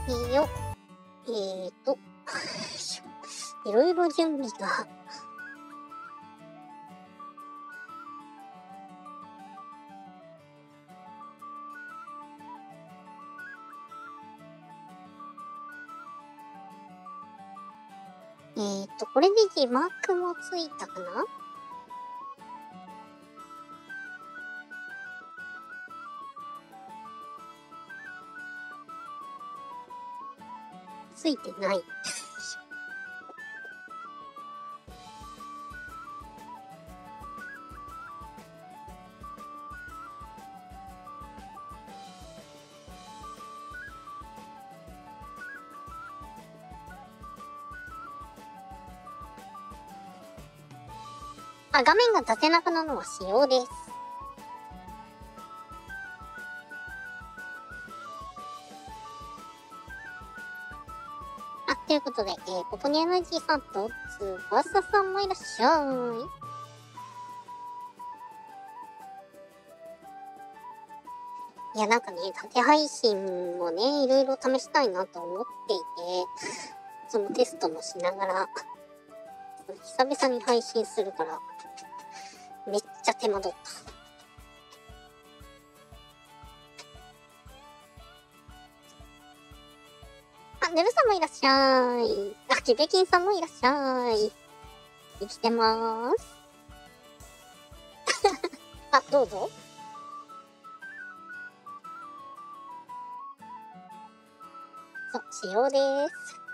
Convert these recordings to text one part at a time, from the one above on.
いいよ。いろいろ準備が。これで字幕もついたかな？ついてない。あ、画面が縦長なのは仕様です。ということで、ここに NG さんと翼さんもいらっしゃい。いや、なんかね、縦配信もね、いろいろ試したいなと思っていて、そのテストもしながら、久々に配信するから、めっちゃ手間取った。ねるさんもいらっしゃい。キベキンさんもいらっしゃい。生きてまーす。どうぞ。そう、仕様です。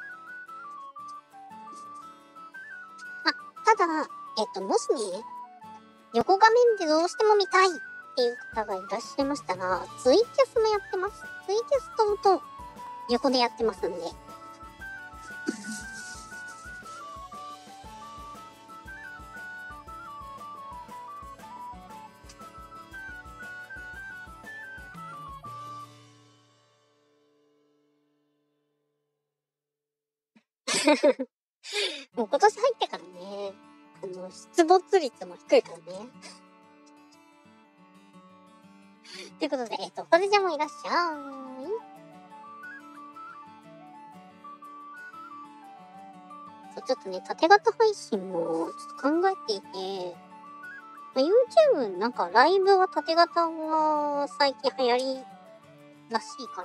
ただ、もしね、横画面でどうしても見たいっていう方がいらっしゃいましたら、ツイキャスもやってます。ツイキャスと音、横でやってますんで。もう今年入ってからね、出没率も低いからね。ということで、それじゃもいらっしゃい。そう、ちょっとね、縦型配信もちょっと考えていて、YouTube なんかライブは縦型が最近流行りらしいから、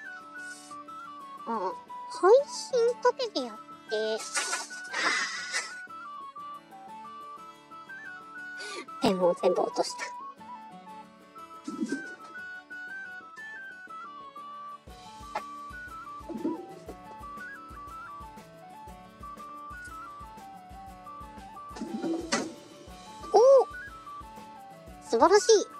配信縦でやって、ペンを全部落とした。素晴らしい。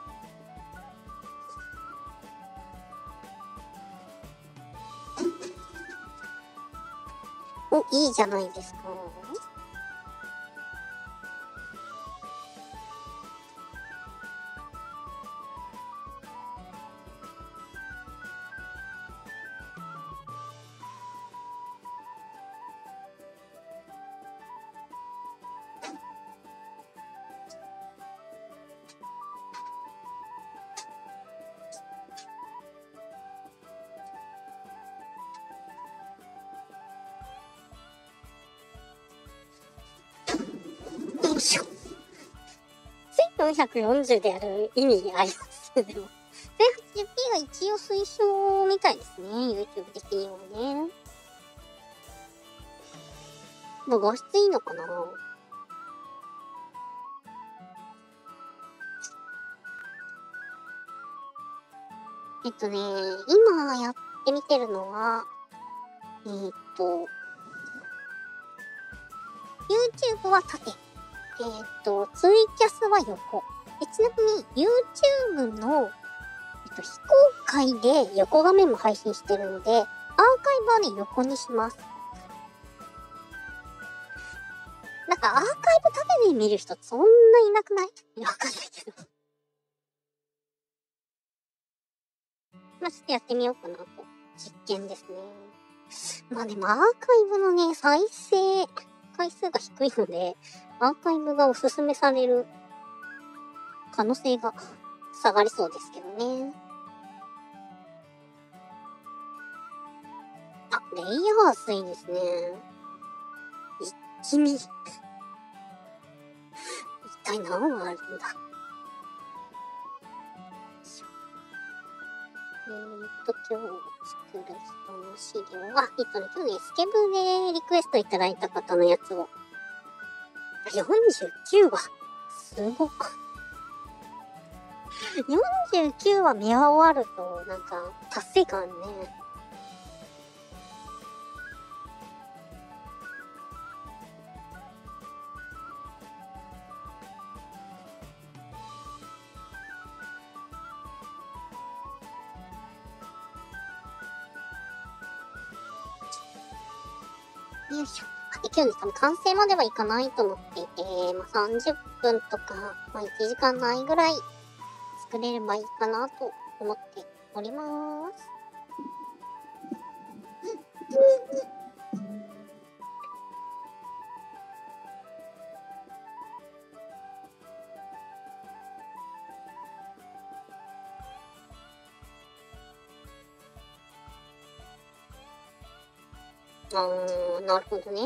いいじゃないですか。1440でやる意味ありますでも。1080p が一応推奨みたいですね。YouTube 的にはね。もう画質いいのかな？今やってみてるのは、YouTube は縦。ツイキャスは横。ちなみに YouTube の、非公開で横画面も配信してるので、アーカイブはね、横にします。なんかアーカイブ縦で見る人そんないなくない？わかんないけど。ちょっとやってみようかなと。実験ですね。でもアーカイブのね、再生回数が低いので、アーカイブがおすすめされる可能性が下がりそうですけどね。 レイヤー薄いですね。一気見。一体何があるんだ。今日作る人の資料は、今日ね、スケブでリクエストいただいた方のやつを。49話。すごく。49話見終わると、なんか、達成感ね。よいしょ。今日多分完成まではいかないと思っていて、30分とか、1時間ないぐらい作れればいいかなと思っております。なるほどね。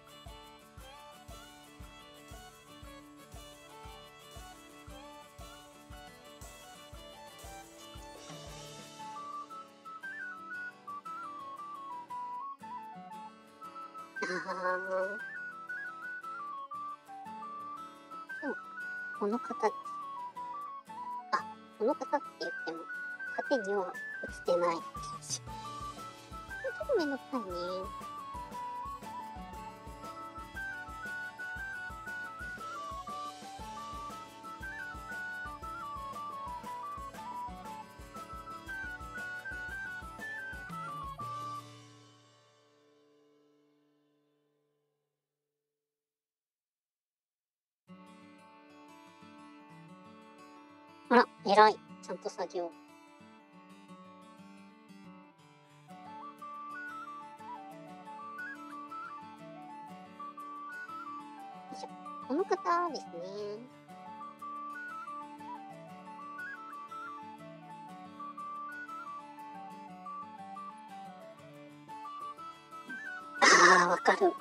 この方、この方って言っても、縦には映ってない。ちょっとめんどくさいね。あら、偉い。ちゃんと作業。この方ですね。わかる。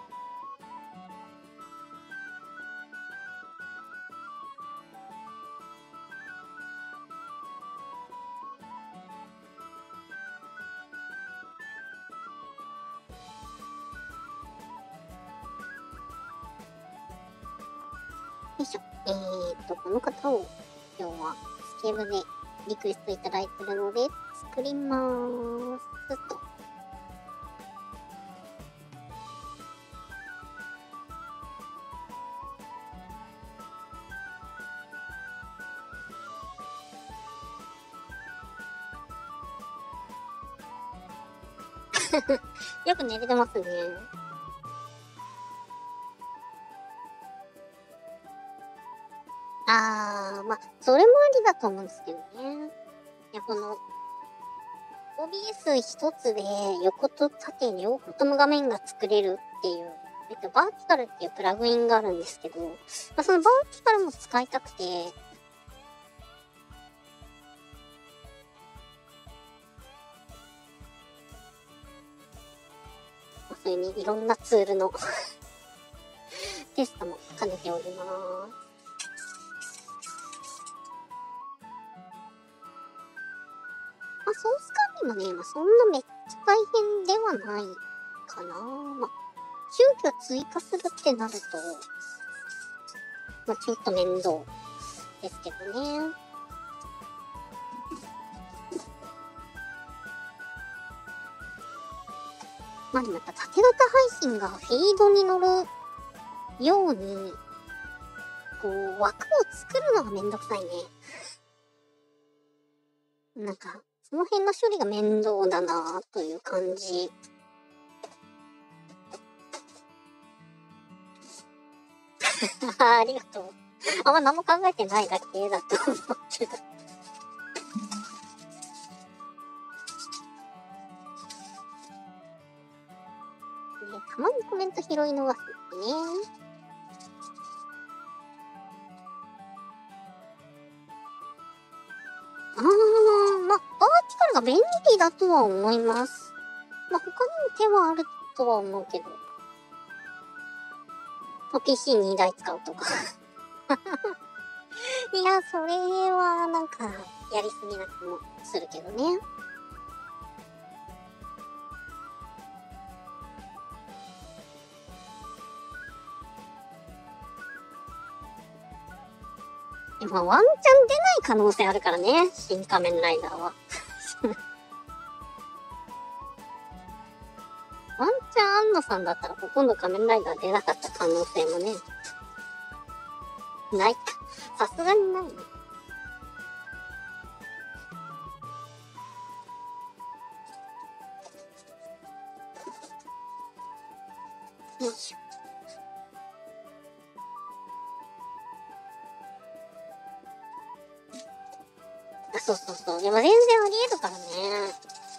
よいしょ。この方を今日はスケーブでリクエストいただいてるので作りまーすと。よく寝れてますね。それもありだと思うんですけどね。いや、この、OBS 一つで横と縦両方とも画面が作れるっていう、バーティカルっていうプラグインがあるんですけど、そのバーティカルも使いたくて、それにいろんなツールのテストも兼ねております。ソース管理もね、そんなめっちゃ大変ではないかな。急遽追加するってなると、ちょっと面倒ですけどね。でもやっぱ縦型配信がフィードに乗るように、枠を作るのがめんどくさいね。なんか、その辺の処理が面倒だなという感じ。ありがとう。何も考えてないだけだと思うけど。たまにコメント拾い逃すってね。バーティカルが便利だとは思います。 まあ、他にも手はあるとは思うけど、PC2 台使うとか。いや、それはなんか、やりすぎな気もするけどね。でもワンチャン出ない可能性あるからね、新仮面ライダーは。ワンチャン安野さんだったらほとんど仮面ライダー出なかった可能性もね、ないか。さすがにないね。よいしょ。あ、そうそうそう。でも全然あり得るからね。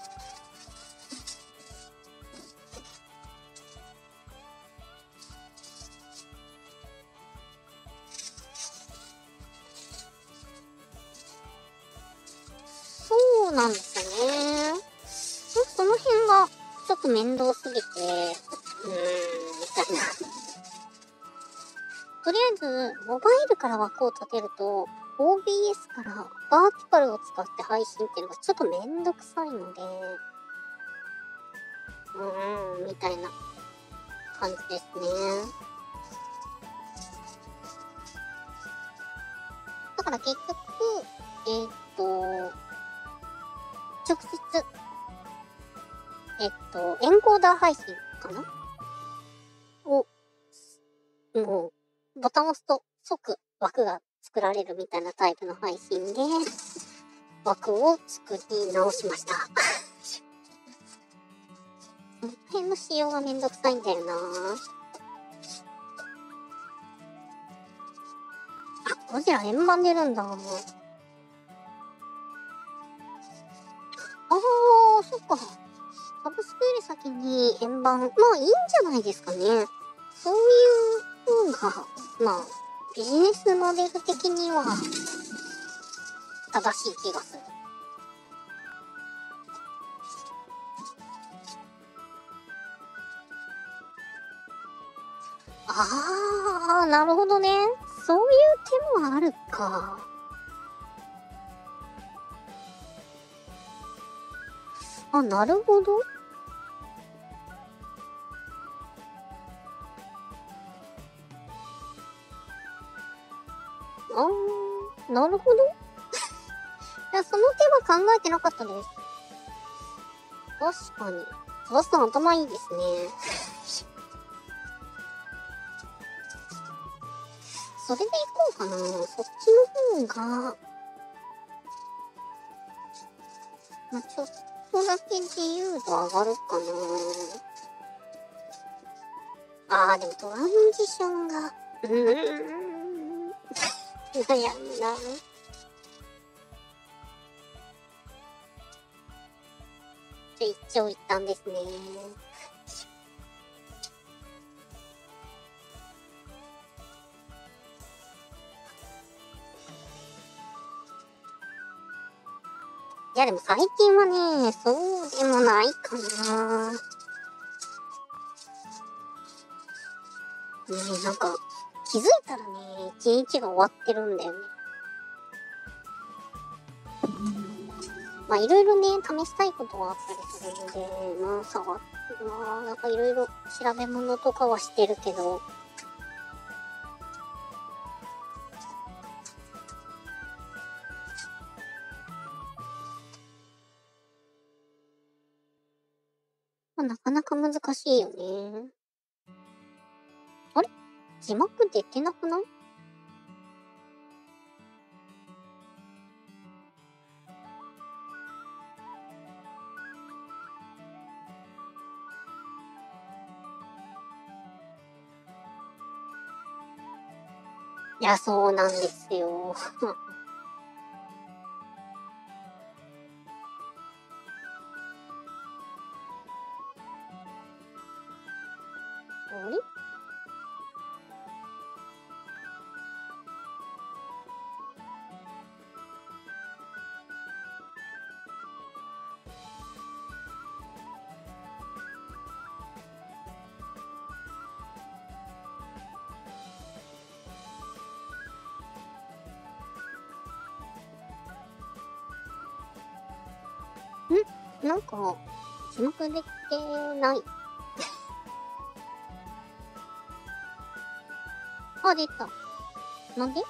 そうなんですよね。その辺がちょっと面倒すぎて、みたいな。とりあえず、モバイルから枠を立てると、OBS からバーティカルを使って配信っていうのがちょっとめんどくさいので、みたいな感じですね。だから結局、直接、エンコーダー配信かなを、もう、ボタンを押すと即枠が作られるみたいなタイプの配信で、枠を作り直しました。この辺の仕様がめんどくさいんだよな。あ、ゴジラ円盤出るんだ。そっか。サブスクより先に円盤、まあいいんじゃないですかね。そういう風が、まあ、ビジネスモデル的には正しい気がする。なるほどね。そういう手もあるか。なるほど。なるほど。いや、その手は考えてなかったです。確かに。トスさん頭いいですね。それでいこうかな。そっちの方が、まあ、ちょっとだけ自由度上がるかな。でもトランジションが、悩むな。一長一短ですね。いやでも最近はね、そうでもないかな。なんか、気づいたらね、一日が終わってるんだよね。まあいろいろね、試したいことはあったりするので、なんかいろいろ調べ物とかはしてるけど、まあなかなか難しいよね。あれ？字幕出てなくない？いや、そうなんですよ。あれ？ なんか、字幕できてない。あ、出た。なんで？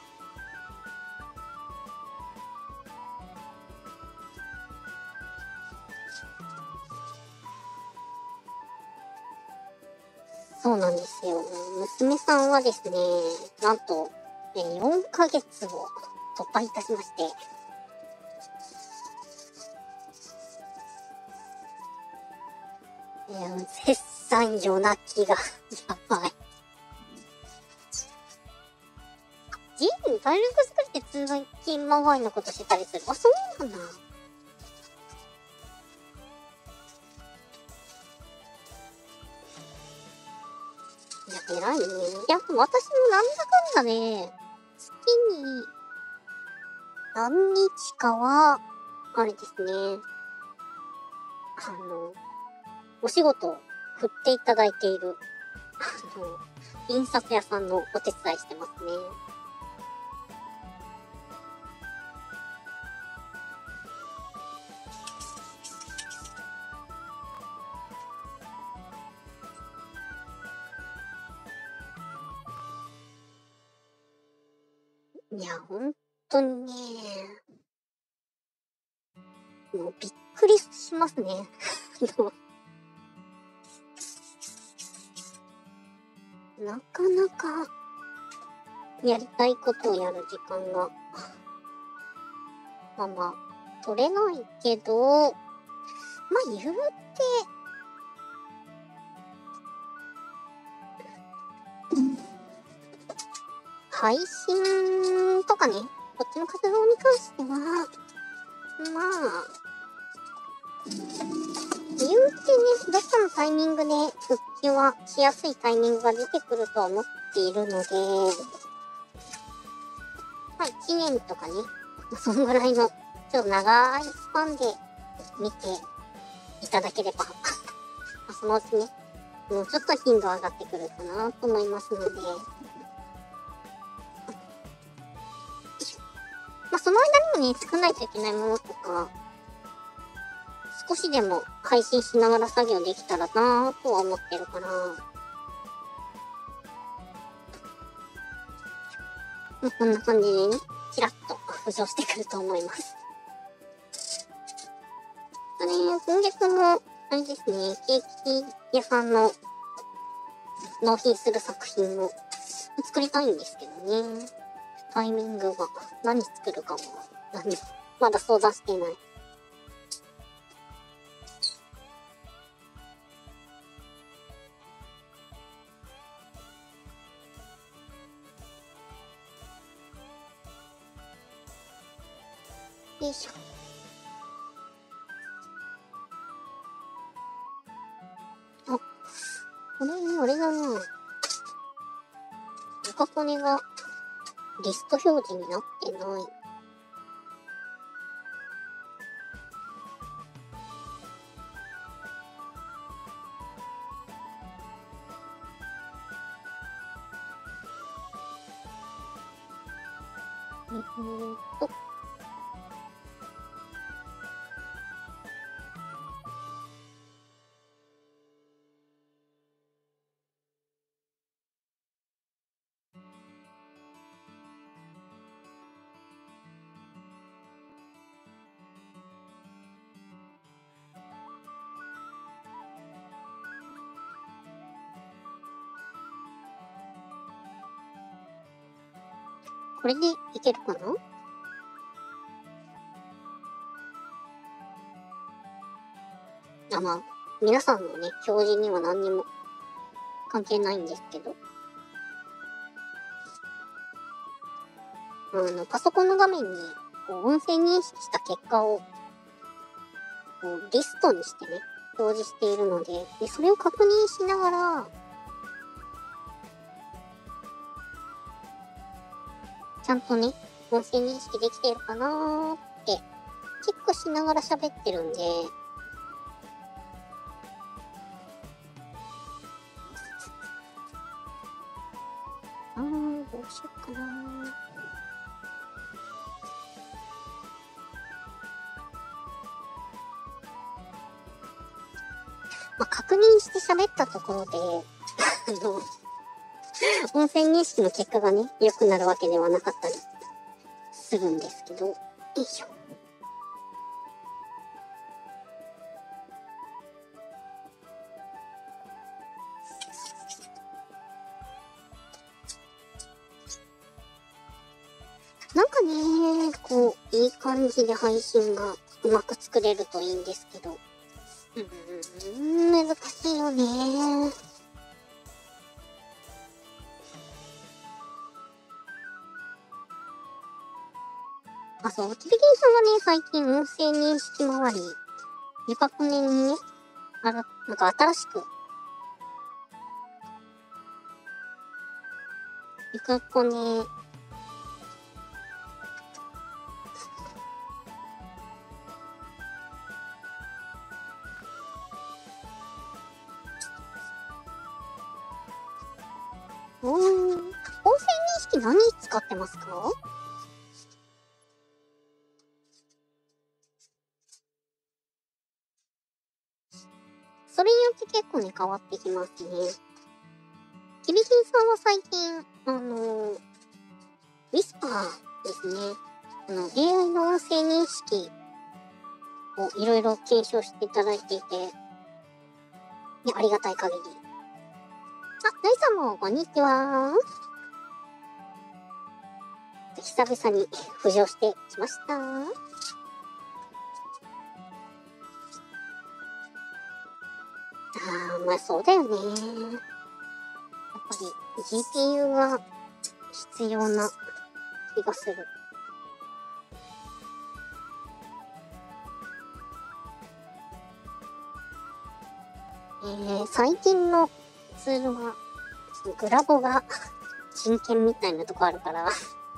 そうなんですよ。娘さんはですね、なんと、4ヶ月を突破いたしまして、絶賛夜泣きがやばい。ジン体力作りって通勤まがいのことしてたりする。あ、そうなんだ。いや、偉いね。いや、私もなんだかんだね、月に何日かは、あれですね、お仕事を振っていただいている、印刷屋さんのお手伝いしてますね。いや、本当にね、もうびっくりしますね。なかなかやりたいことをやる時間が、取れないけど、言うて、配信とかね、こっちの活動に関しては、言うてね、どっかのタイミングで復帰はしやすいタイミングが出てくるとは思っているので、1年とかね、そんぐらいの、ちょっと長いスパンで見ていただければ、そのうちね、もうちょっと頻度上がってくるかなと思いますので、その間にもね、作らないといけないものとか、少しでも配信しながら作業できたらなぁとは思ってるから、こんな感じでね、ちらっと浮上してくると思います。今月も、あれですね、ケーキ屋さんの納品する作品を作りたいんですけどね。タイミングが、何作るかも、まだ相談してない。よいしょ。これね、あれだな。赤骨がリスト表示になってない。これでいけるかな？皆さんのね、表示には何にも関係ないんですけど。パソコンの画面に、音声認識した結果を、リストにしてね、表示しているので、それを確認しながら、ちゃんとね、音声認識できているかなーって、チェックしながら喋ってるんで、どうしよっかなー。 まあ、確認して喋ったところで、音声認識の結果がね、良くなるわけではなかったりするんですけど、よいしょ。なんかね、こう、いい感じで配信がうまく作れるといいんですけど、難しいよね。あ、そう、キリギリさんがね、最近音声認識周り、ゆかこねにね、なんか新しく、ゆかこね、音声認識何使ってますか？それによって結構ね、変わってきますね。キビキンさんは最近、ウィスパーですね。AI の音声認識をいろいろ検証していただいていて、ね、ありがたい限り。あ、ナイさんも、こんにちは。久々に浮上してきました。まあそうだよね。やっぱり GPU が必要な気がする。最近のツールは、グラボが真剣みたいなとこあるから、よ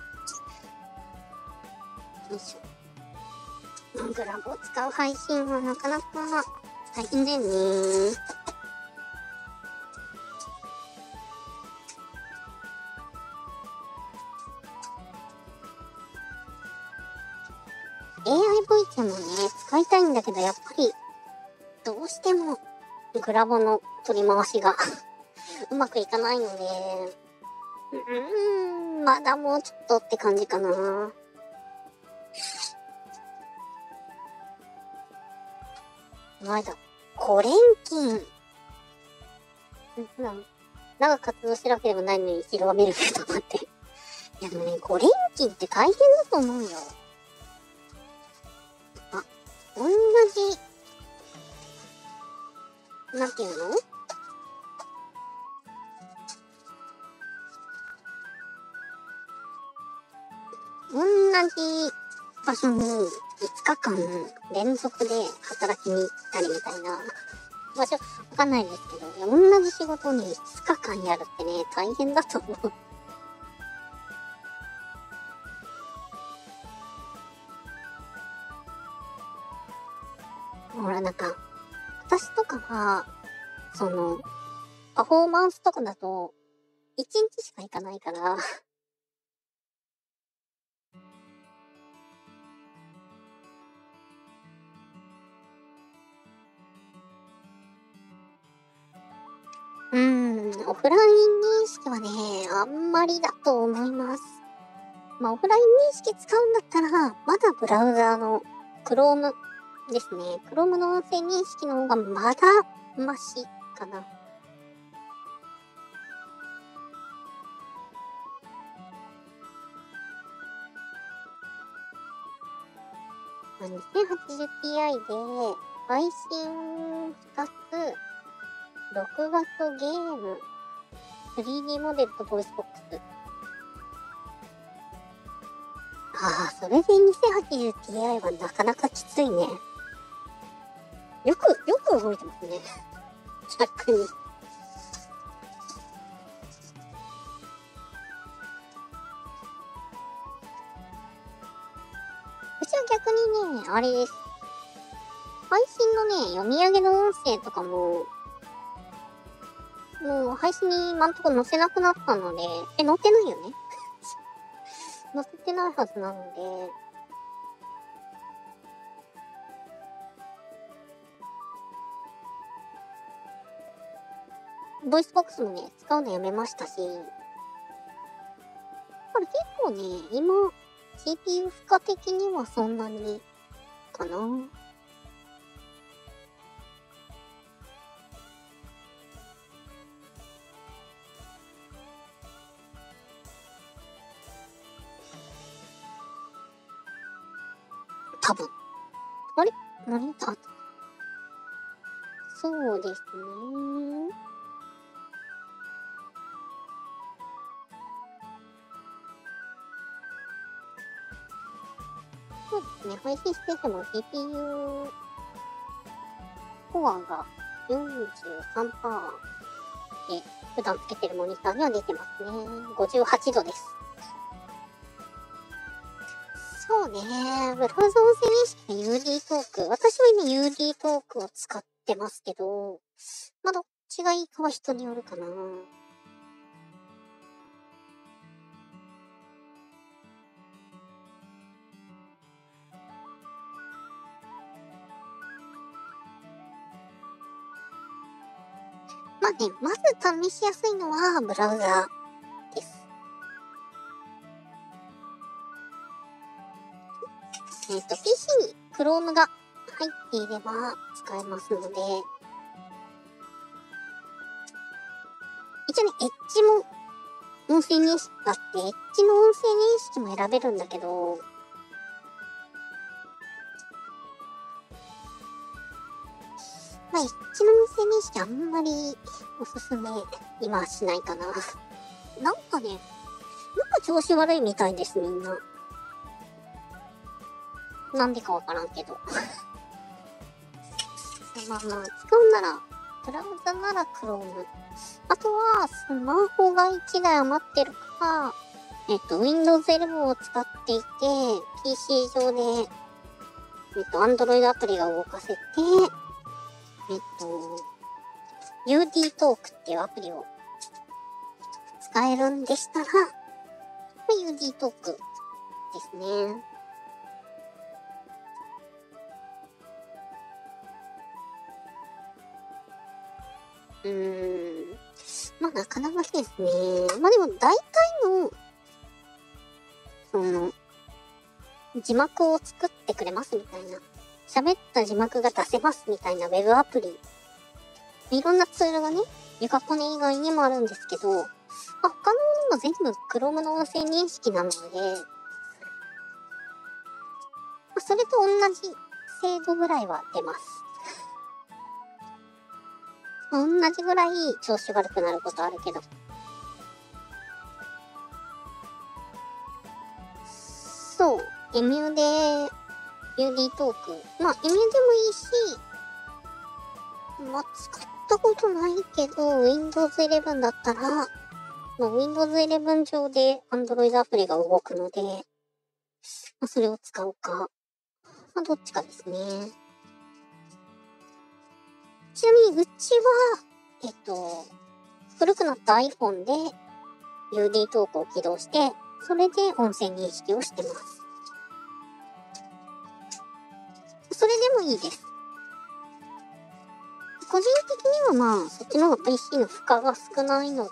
いしょ。グラボを使う配信はなかなか大変だよね。AI ボイチャもね、使いたいんだけど、やっぱり、どうしても、グラボの取り回しがうまくいかないので、まだもうちょっとって感じかな。まだ、5連勤。長く活動してるわけでもないのに広めると思って。いやでもね、5連勤って大変だと思うよ。あ、同じ、なんていうの？同じ場所に5日間連続で働きに行ったりみたいな場所、わかんないですけど、いや同じ仕事に5日間やるってね、大変だと思う。ほら、なんか、私とかは、パフォーマンスとかだと、1日しか行かないから、オフライン認識はね、あんまりだと思います。まあ、オフライン認識使うんだったら、まだブラウザーの Chrome ですね。Chrome の音声認識の方がまだマシかな。2080ti で配信2つ、録画とゲーム、3D モデルとボイスボックス。それで 2080ti はなかなかきついね。よく動いてますね。逆に。うちは逆にね、あれです。配信のね、読み上げの音声とかもう配信に今んとこ載せなくなったので、載ってないよね載せてないはずなので、 ボイスボックスもね、使うのやめましたし、これ結構ね、今、CPU 負荷的にはそんなに、かな。多分。あれ何だそうですね。そうですね。配信してても CPU コアが43%で普段つけてるモニターには出てますね。58度です。そうね。ブラウザ音声認識の UD トーク。私は今 UD トークを使ってますけど、まあ、どっちがいいかは人によるかな。まあね、まず試しやすいのはブラウザです。PC に Chrome が入っていれば使えますので、一応ね、エッジも音声認識があって、エッジの音声認識も選べるんだけど、まあ、エッジの音声認識あんまりおすすめ今はしないかな。なんかね、なんか調子悪いみたいです、みんな。なんでかわからんけど。まあまあ、使うなら、ブラウザなら Chrome。あとは、スマホが1台余ってるか、Windows 11を使っていて、PC 上で、Android アプリが動かせて、UD トークっていうアプリを使えるんでしたら、UD トークですね。まあなかなかですね。まあでも大体の、字幕を作ってくれますみたいな。喋った字幕が出せますみたいなウェブアプリ。いろんなツールがね、ゆかこね以外にもあるんですけど、他のものも全部 Chrome の音声認識なので、それと同じ精度ぐらいは出ます。同じぐらい調子悪くなることあるけど。そう、MU で UD トーク。まあ MU でもいいし、まあ使ったことないけど、Windows 11だったら、まあ、Windows 11上で Android アプリが動くので、まあ、それを使うか。まあ、どっちかですね。ちなみに、うちは、古くなった iPhone で UD トークを起動して、それで音声認識をしてます。それでもいいです。個人的にはまあ、そっちの方が PC の負荷が少ないので、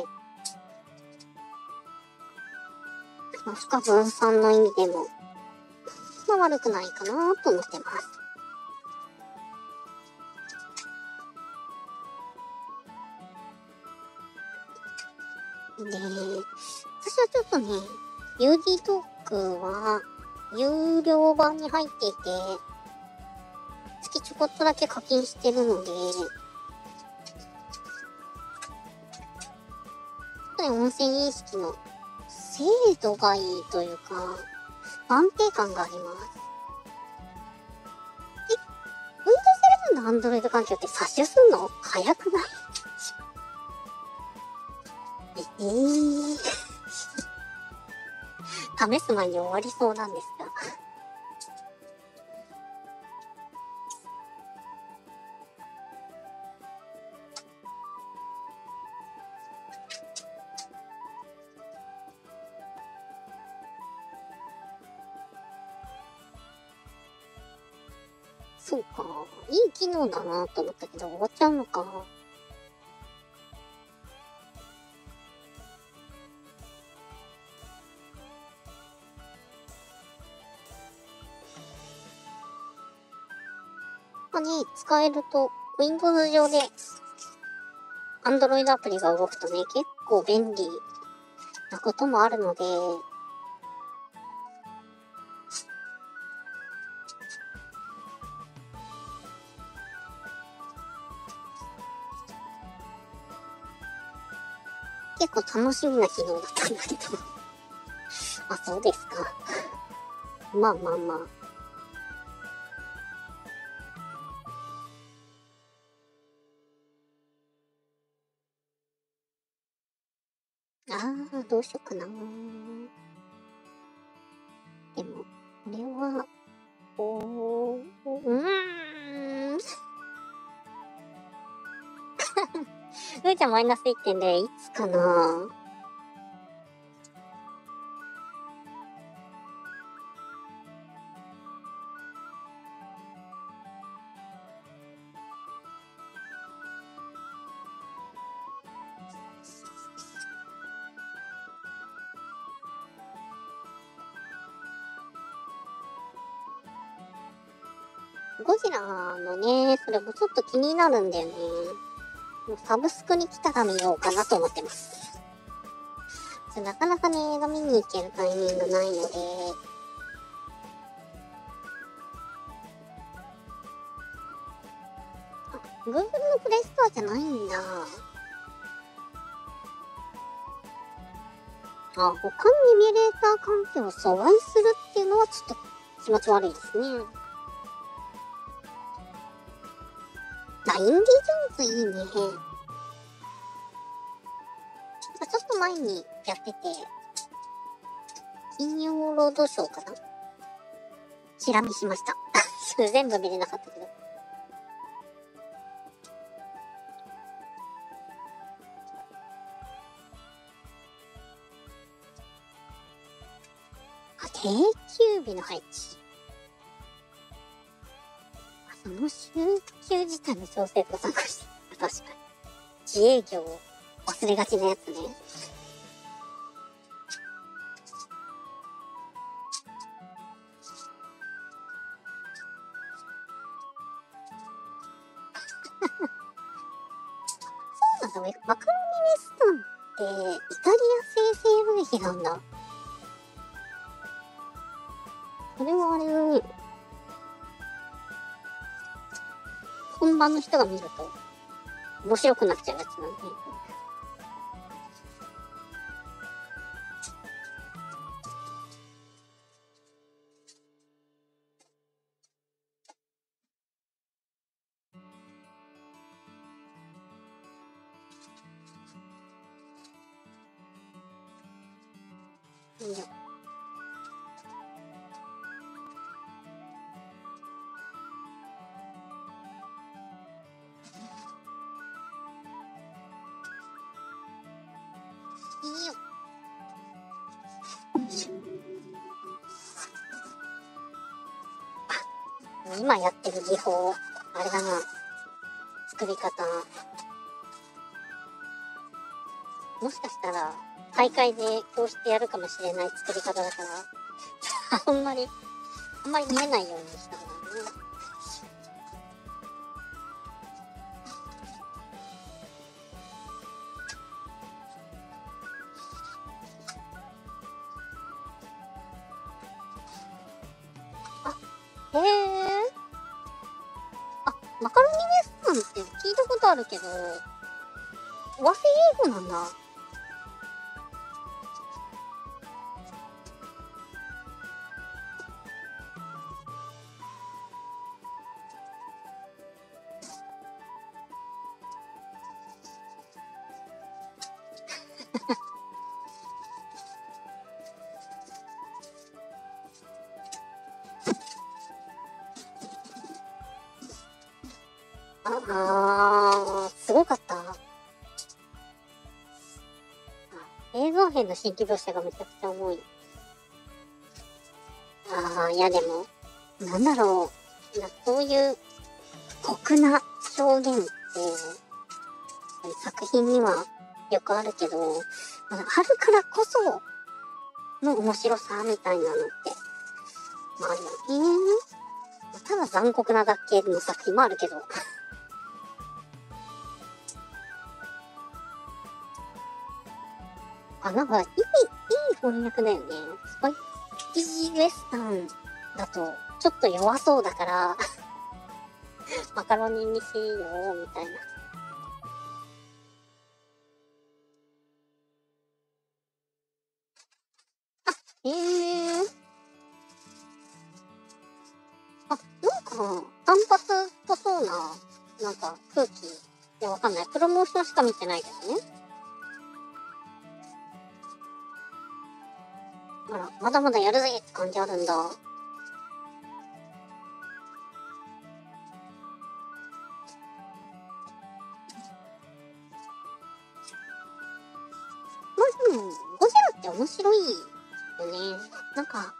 まあ、負荷分散の意味でも、まあ悪くないかなと思ってます。で、私はちょっとね、UD トークは、有料版に入っていて、月ちょこっとだけ課金してるので、音声認識の精度がいいというか、安定感があります。Windows 11の Android 環境って刷新すんの早くない試す前に終わりそうなんですが。そうか。いい機能だなと思ったけど終わっちゃうのか。 まあね、使えると、Windows 上で Android アプリが動くとね、結構便利なこともあるので、結構楽しみな機能だったんだけど。あ、そうですか。まあまあまあ。どうしようかな。でも、これは、ふーちゃんマイナス 1.0、いつかな。ゴジラのね、それもちょっと気になるんだよね。サブスクに来たら見ようかなと思ってます。なかなかね、映画見に行けるタイミングないので、Google のプレイストアじゃないんだ。他のエミュレーター環境を阻害するっていうのはちょっと気持ち悪いですね。インディ・ジョーンズいいね。ちょっと前にやってて、金曜ロードショーかな、チラ見しました。全部見れなかったけど。定休日の配置。その週休自体の調整とか参加して。確かに。自営業を忘れがちなやつね。そうなんだ。マカロニウエスタンってイタリア生成劇なんだ。それはあれだね。本場の人が見ると面白くなっちゃうやつなんで。いいよ。いいよ。今やってる技法、あれだな。作り方。もしかしたら、大会でこうしてやるかもしれない作り方だから、あんまり見えないようにした方がいいね。へえ。マカロニウエスタンって聞いたことあるけど、和製英語なんだ。すごかった。映像編の新規描写がめちゃくちゃ重い。いやでも、なんだろう。そういう酷な表現って、作品にはよくあるけど、あるからこその面白さみたいなのって、あるよね。 ただ残酷なだけの作品もあるけど。あ、なんかいい翻訳だよね。スパイティウエスタンだとちょっと弱そうだからマカロニにしようみたいな。へえ。あ、なんか単発っぽそうななんか空気。いや、わかんない。プロモーションしか見てないけどね。あら、まだまだやるぜって感じあるんだ。まあでも、ゴジラって面白いよね。なんか、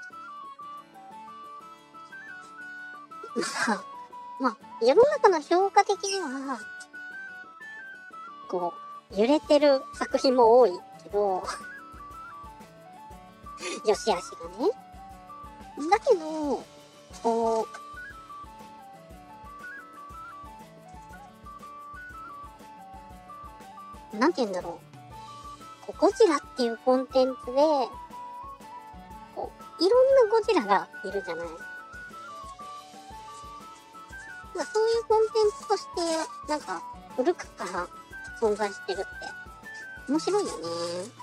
まあ、世の中の評価的には、こう、揺れてる作品も多いけど、良し悪しがね。だけど、こう、なんて言うんだろう。こうゴジラっていうコンテンツで、こう、いろんなゴジラがいるじゃない。そういうコンテンツとして、なんか、古くから存在してるって、面白いよね。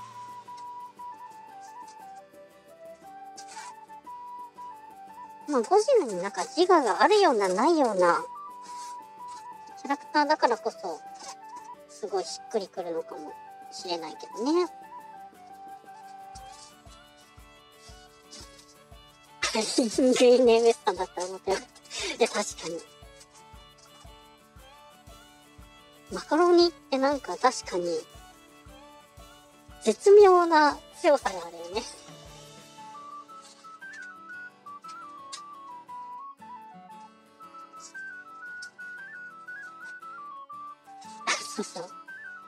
まあ、ゴジラになんか自我があるようなないようなキャラクターだからこそ、すごいしっくりくるのかもしれないけどね。グリーンネウエスタンだったら思ってる。いや、確かに。マカロニってなんか確かに、絶妙な強さがあるよね。そうそう。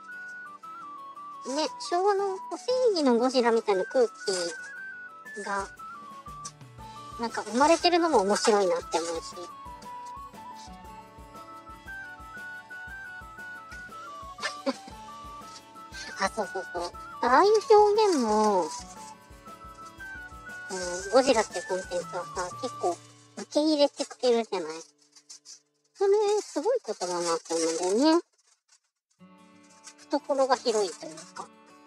ね、昭和の正義のゴジラみたいな空気が、なんか生まれてるのも面白いなって思うし。あ、そうそうそう。ああいう表現も、ゴジラってコンテンツはさ、結構受け入れてくれるじゃない。それ、すごいことだなって思うんだよね。懐が広いというか。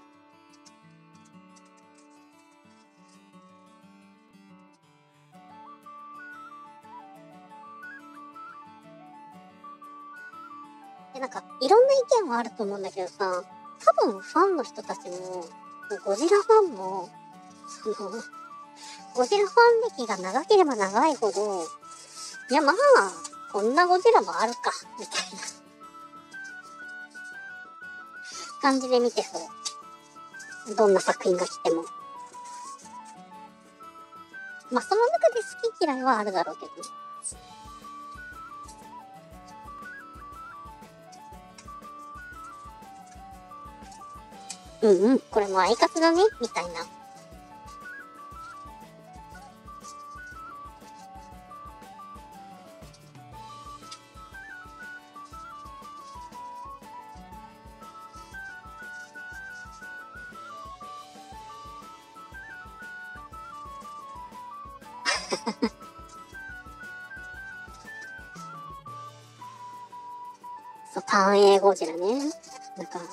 で、なんか、いろんな意見はあると思うんだけどさ、多分ファンの人たちも、ゴジラファンも、ゴジラファン歴が長ければ長いほど、いやまあ、こんなゴジラもあるか、みたいな感じで見てそう。どんな作品が来ても。まあ、その中で好き嫌いはあるだろうけどね。うんうん、これも相方だね、みたいな。そう、単影ゴジラね。なんか、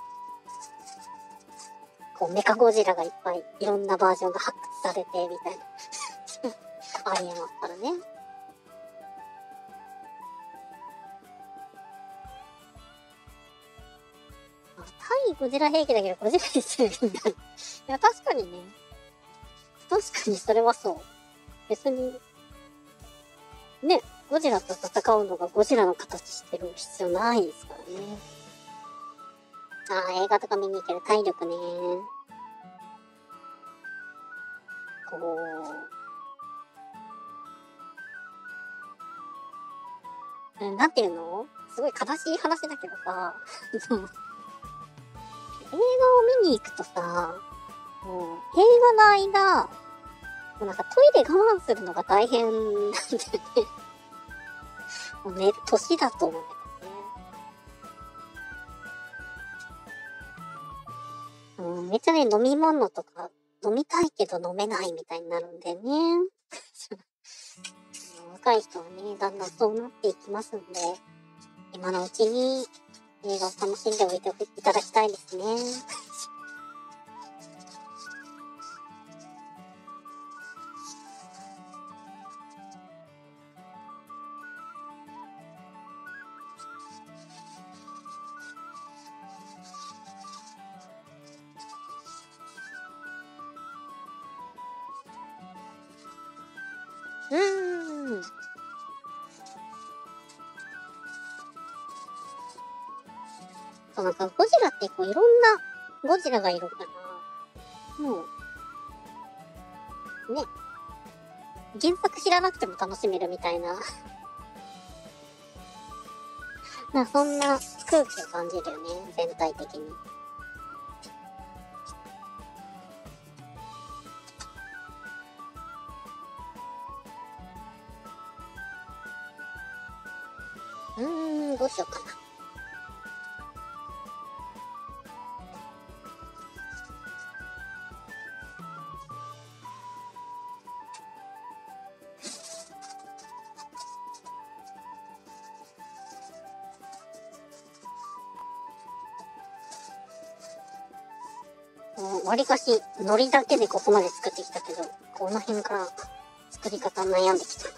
こう、メカゴジラがいっぱい、いろんなバージョンが発掘されて、みたいな。ありえますからね。対ゴジラ兵器だけど、ゴジラに強いんだ。いや、確かにね。確かにそれはそう。別に、ね、ゴジラと戦うのがゴジラの形してる必要ないですからね。ああ、映画とか見に行ける体力ね。こう、なんていうのすごい悲しい話だけどさ、映画を見に行くとさ、もう映画の間、 うなんかトイレ我慢するのが大変なんだよね。もうね、年だと思うんだけどね。めっちゃね、飲み物とか、飲みたいけど飲めないみたいになるんだよね。若い人はね、だんだんそうなっていきますんで、今のうちに映画を楽しんでおいていただきたいですね。そうなんかゴジラってこういろんなゴジラがいるから、もう、ね、原作知らなくても楽しめるみたいな、そんな空気を感じるよね、全体的に。どうしようかな。わりかし、海苔だけでここまで作ってきたけど、この辺から作り方悩んできた。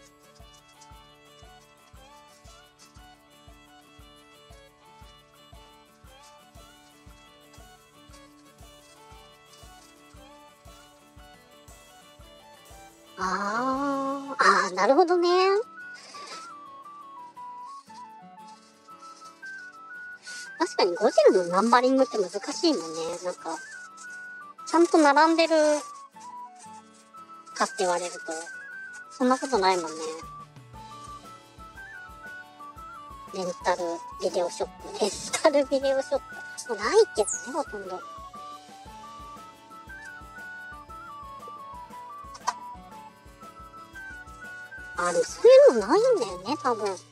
なるほどね。確かにゴジラのナンバリングって難しいもんね。なんか、ちゃんと並んでるかって言われると、そんなことないもんね。レンタルビデオショップ。もうないけどね、ほとんど。でもそういうのないんだよね、多分。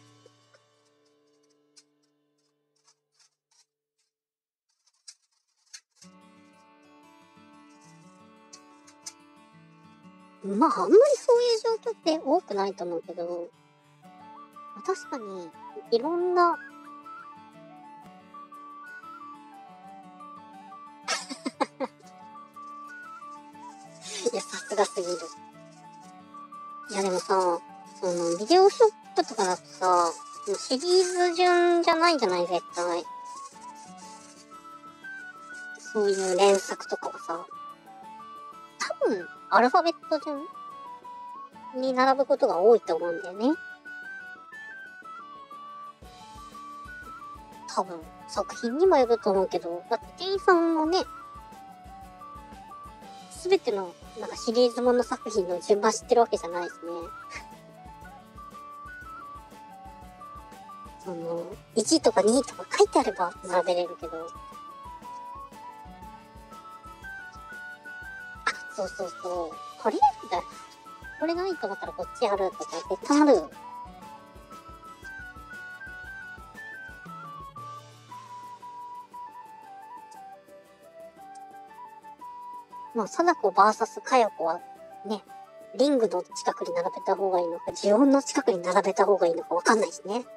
あんまりそういう状況って多くないと思うけど、確かに、いろんな、いや、さすがすぎる。いや、でもさ、ビデオショップとかだとさ、シリーズ順じゃないじゃない、絶対。そういう連作とかはさ、多分、アルファベット順に並ぶことが多いと思うんだよね。多分、作品にもよると思うけど、だって店員さんもね、すべての、なんかシリーズもの作品の順番知ってるわけじゃないしね。1とか2とか書いてあれば並べれるけど。そうそうそう。これみたいな。これがいいと思ったらこっちあるとか絶対ある。貞子 VS 佳代子はね、リングの近くに並べた方がいいのか、ジオンの近くに並べた方がいいのかわかんないしね。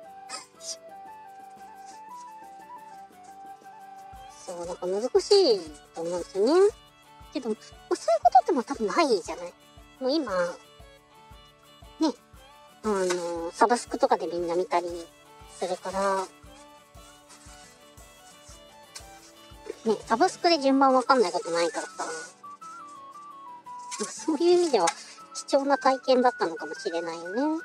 そう、なんか難しいと思うんですよね。けど、そういうことっても多分ないじゃない。もう今、ね、サブスクとかでみんな見たりするから、ね、サブスクで順番わかんないことないからさ、そういう意味では貴重な体験だったのかもしれないよね。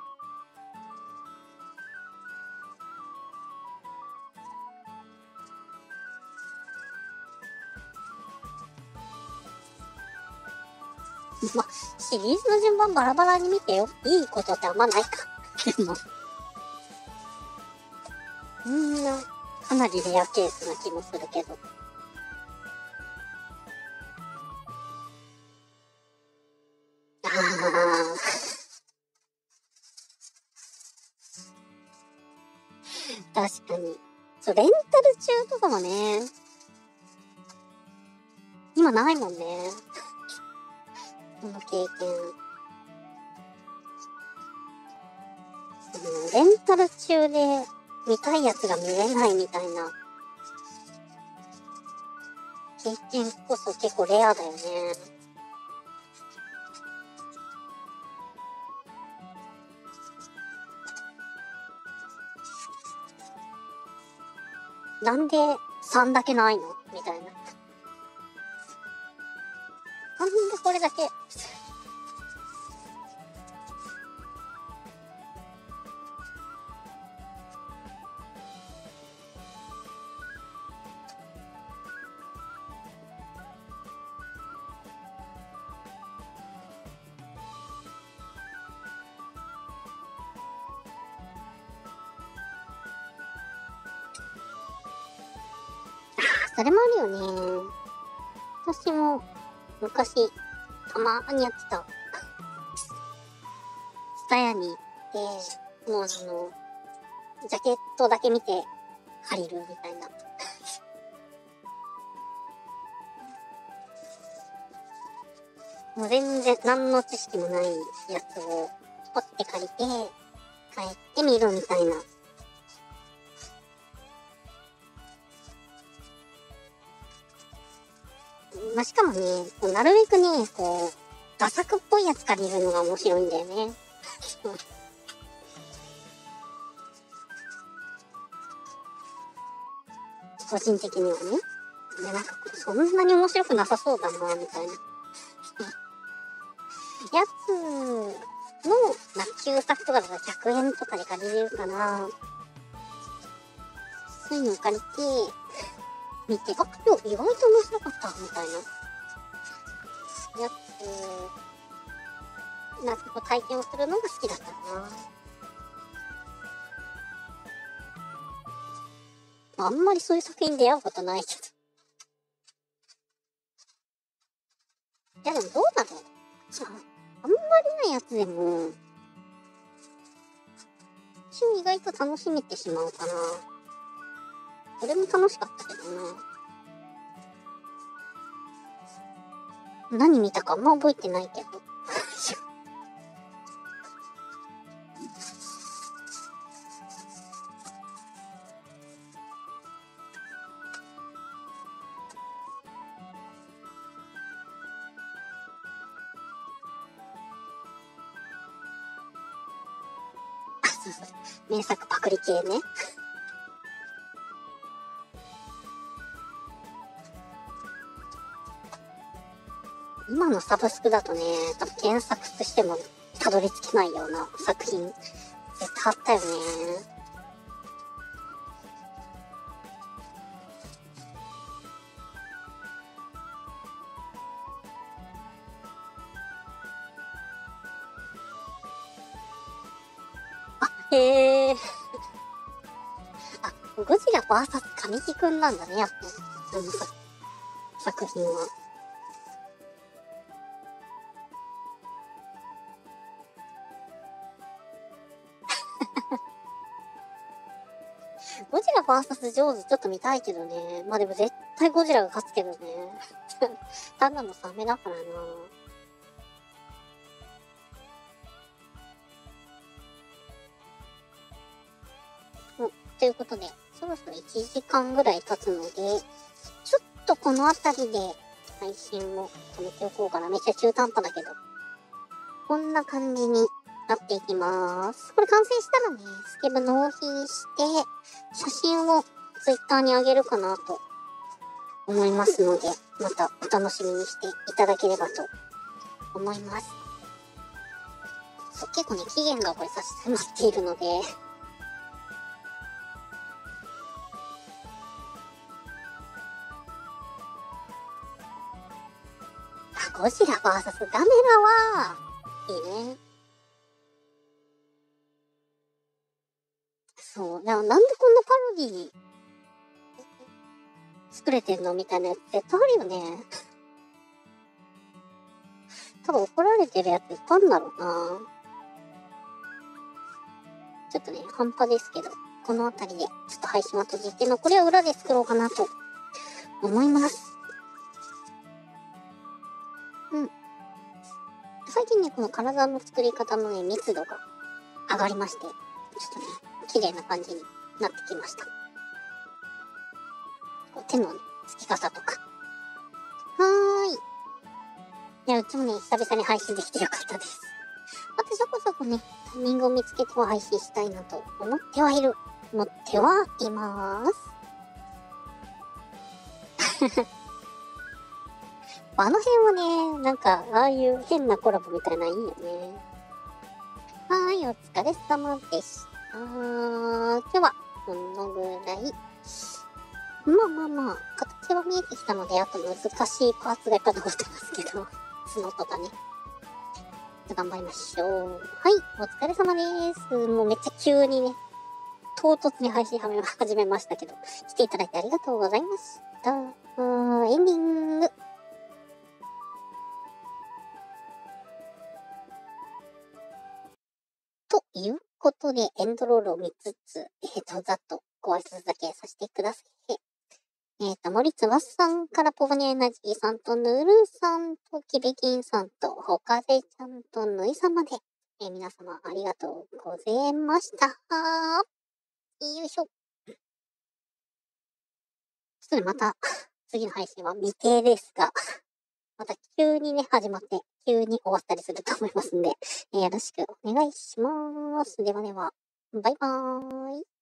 シリーズの順番バラバラに見てよ。いいことってあんまないか。でも。かなりレアケースな気もするけど。 確かに。そう、レンタル中とかもね、今ないもんね。この経験。レンタル中で見たいやつが見れないみたいな経験こそ結構レアだよね。なんで3だけないのみたいな。なんでこれだけそれもあるよね。私も昔たまーにやってた。スタヤに行って、もうジャケットだけ見て借りるみたいな。もう全然何の知識もないやつをポッて借りて帰ってみるみたいな。まあ、しかもね、なるべくね、こう、ダ作っぽいやつ借りるのが面白いんだよね。個人的にはね。で、なんか、そんなに面白くなさそうだな、みたいな。やつの、旧作とかだと100円とかで借りれるかな。そういうのを借りて、見て、あ、今日意外と面白かった、みたいな。やつ、なんかこう体験をするのが好きだったな。あんまりそういう作品に出会うことないけど。いやでもどうだろう。あんまりないやつでも、意外と楽しめてしまうかな。これも楽しかったけどな。何見たかあんま覚えてないけど。あ、そうそう。名作パクリ系ね。今のサブスクだとね、多分検索してもたどり着けないような作品、絶対あったよね。あ、へえ。あ、ゴジラ VS 神木くんなんだね、やっぱ。作品は。ゴジラ VS ジョーズちょっと見たいけどね。まあでも絶対ゴジラが勝つけどね。ただのサメだからな。ということで、そろそろ1時間ぐらい経つので、ちょっとこの辺りで配信を止めておこうかな。めっちゃ中途半端だけど。こんな感じになっていきます。これ完成したらね、スケブ納品して、写真を Twitter に上げるかなと思いますので、またお楽しみにしていただければと思います。そう、結構ね、期限がこれ差し迫っているので、ゴジラ VS ガメラは、いいね。そう。なんでこんなパロディ作れてんのみたいなやつ絶対あるよね。多分怒られてるやついっぱいあるんだろうな。ちょっとね、半端ですけど。 この辺りでちょっと配信は閉じて、残りは裏で作ろうかなと思います。最近ね、この体の作り方のね、密度が上がりまして、ちょっとね、綺麗な感じになってきました。手のね、つき方とか。いや、うちもね、久々に配信できてよかったです。またそこそこね、タイミングを見つけては配信したいなと思ってはいます。あの辺はね、なんか、ああいう変なコラボみたいなのいいよね。お疲れ様でした。では、このぐらい。まあ、形は見えてきたので、あと難しいパーツがいっぱい残ってますけど、角とかね。頑張りましょう。お疲れ様です。もうめっちゃ急にね、唐突に配信始めましたけど、来ていただいてありがとうございました。エンディング。ということで、エンドロールを見つつ、ざっとご挨拶だけさせてください。森つばさんからポバニャエナジーさんとヌルさんとキビキンさんとホカゼちゃんとヌイさんまで、皆様ありがとうございました。よいしょ。ちょっとね、また次の配信は未定ですが、また急にね、始まって、急に終わったりすると思いますんで、よろしくお願いします。ではでは、バイバーイ。